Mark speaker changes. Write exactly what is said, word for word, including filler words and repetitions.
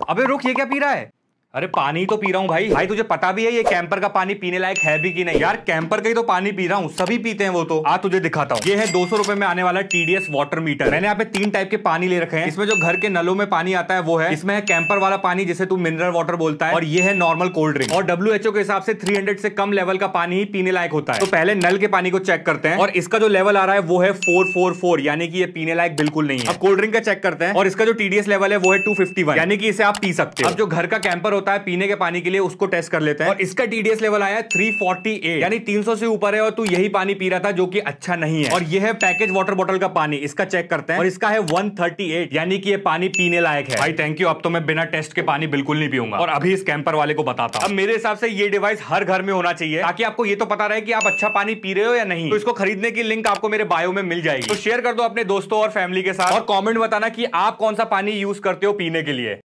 Speaker 1: अबे रुक, ये क्या पी रहा है? अरे पानी तो पी रहा हूँ भाई। भाई तुझे पता भी है ये कैंपर का पानी पीने लायक है भी कि नहीं? यार कैंपर का ही तो पानी पी रहा हूँ, सभी पीते हैं वो तो। आ तुझे दिखाता हूँ। ये है दो सौ रुपए में आने वाला टीडीएस वाटर मीटर। मैंने यहाँ पे तीन टाइप के पानी ले रखे हैं। इसमें जो घर के नलों में पानी आता है वो है, इसमें है कैंपर वाला पानी जिसे तू मिनरल वाटर बोलता है, और ये है नॉर्मल कोल्ड ड्रिंक। और डब्ल्यू एच ओ के हिसाब से थ्री हंड्रेड से कम लेवल का पानी ही पीने लायक होता है। तो पहले नल के पानी को चेक करते हैं, और इसका जो लेवल आ रहा है वो है फोर फोर फोर, यानी कि ये पीने लायक बिल्कुल नहीं है। अब कोल्ड ड्रिंक का चेक करते हैं, और इसका जो टीडीएस लेवल है वो है टू फिफ्टी वन, यानी कि इसे आप पी सकते हो। अब जो घर का कैंपर होता है पीने के पानी के लिए, उसको टेस्ट कर लेते हैं। और इसका टीडीएस लेवल आया है थ्री फोर्टी एट, यानी तीन सौ से ऊपर है, और तू यही पानी पी रहा था जो कि अच्छा नहीं है। और ये है पैकेज वाटर बॉटल का पानी, इसका चेक करते हैं, और इसका है वन थर्टी एट, यानी कि ये पानी पीने लायक है। भाई थैंक यू, अब तो मैं बिना टेस्ट के पानी बिल्कुल नहीं पीऊंगा। और अभी इस कैंपर वाले को बताता हूं। अब मेरे हिसाब से ये डिवाइस हर घर में होना चाहिए, ताकि आपको ये तो पता रहे कि आप अच्छा पानी पी रहे हो या नहीं। तो इसको खरीदने की लिंक आपको मेरे बायो में मिल जाएगी। तो शेयर कर दो अपने दोस्तों और फैमिली के साथ, और कॉमेंट बताना कि आप कौन सा पानी यूज करते हो पीने के लिए।